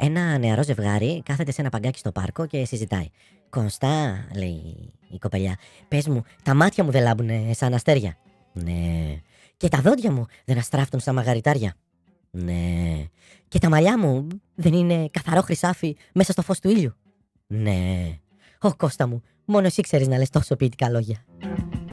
Ένα νεαρό ζευγάρι κάθεται σε ένα παγκάκι στο πάρκο και συζητάει. Κωνστά, λέει η κοπελιά, πες μου, τα μάτια μου δεν λάμπουνε σαν αστέρια. Ναι. Και τα δόντια μου δεν αστράφτουν σαν μαγαριτάρια. Ναι. Και τα μαλλιά μου δεν είναι καθαρό χρυσάφι μέσα στο φως του ήλιου. Ναι. Ω Κώστα μου, μόνο εσύ ξέρεις να λες τόσο ποιητικά λόγια.